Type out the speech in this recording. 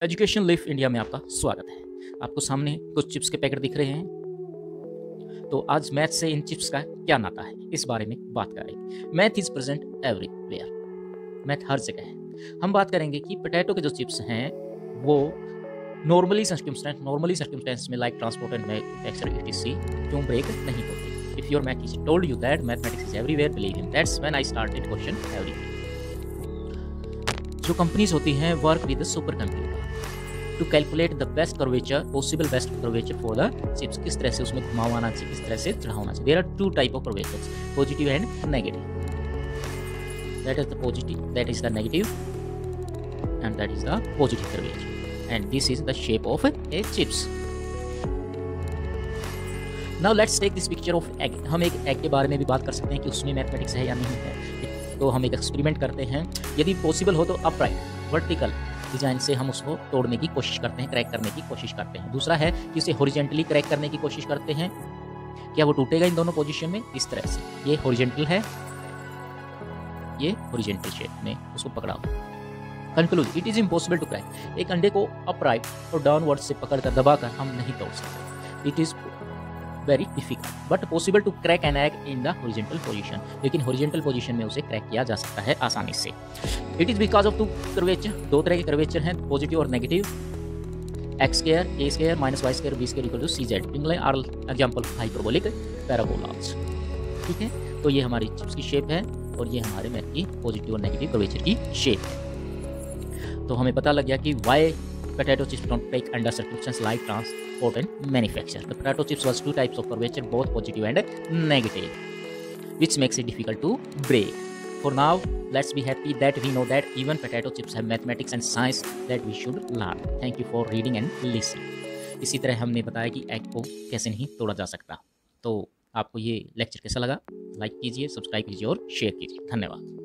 Education leaf India में आपका स्वागत है। आपको सामने कुछ चिप्स के पैकेट दिख रहे हैं। तो आज मैथ से इन चिप्स का क्या नाता है, इस बारे में बात करेंगे। Math is present everywhere, math हर जगह है। हम बात करेंगे कि पोटैटो के जो चिप्स हैं वो नॉर्मली सर्कमस्टेंस में like transport and manufacture etc क्यों ब्रेक नहीं होते। If your math teacher told you that mathematics is everywhere, believe him. That's when I started question everything. जो कंपनीज होती हैं work with super computer to calculate the best curvature, possible best curvature for the chips. किस तरह से उसमें घुमाव आना चाहिए, किस तरह से चढ़ाना चाहिए। There are two type of curvatures, positive and negative. That is the positive, that is the negative and that is the positive curvature and this is the shape of a chips. Now let's take this picture of egg. हम एक egg के बारे में भी बात कर सकते हैं कि उसमें मैथमेटिक्स है या नहीं है। तो हम एक एक्सपेरिमेंट करते हैं। यदि पॉसिबल हो तो अपराइट वर्टिकल डिजाइन से हम उसको तोड़ने की कोशिश करते हैं, क्रैक करने की कोशिश करते हैं। दूसरा है कि इसे हॉरिजेंटली क्रैक करने की कोशिश करते हैं। क्या वो टूटेगा इन दोनों पोजीशन में? इस तरह से ये हॉरिजेंटल है, ये हॉरिजेंटल शेप में उसको पकड़ा। Conclude, it is impossible to crack. एक अंडे को अपराइट और डाउनवर्ड से पकड़कर दबाकर हम नहीं तोड़ सकते। It is very difficult but possible to crack an egg in the horizontal position. लेकिन हॉरिजेंटल पोजीशन में उसे क्रैक किया जा सकता है आसानी से। It is because of two curvature. दो तरह के कर्वेचर हैं, पॉजिटिव और negative. X square, A square minus Y square, B square equal to C Z. England are example hyperbolic parabolas. ठीक है, तो ये हमारी चिप्स की शेप है और ये हमारे मैथ की पॉजिटिव और नेगेटिव कर्वेचर की शेप है। तो हमें पता लग गया कि why potato chips don't break under circumstances like transport and manufacture. The potato chips was two types of curvature, both positive and negative, which makes it difficult to break. For now, let's be happy that we know that even potato chips have mathematics and science that we should learn. Thank you for reading and listening. इसी तरह हमने बताया कि egg को कैसे नहीं तोड़ा जा सकता। तो आपको ये लेक्चर कैसा लगा? लाइक कीजिए, सब्सक्राइब कीजिए और शेयर कीजिए। धन्यवाद।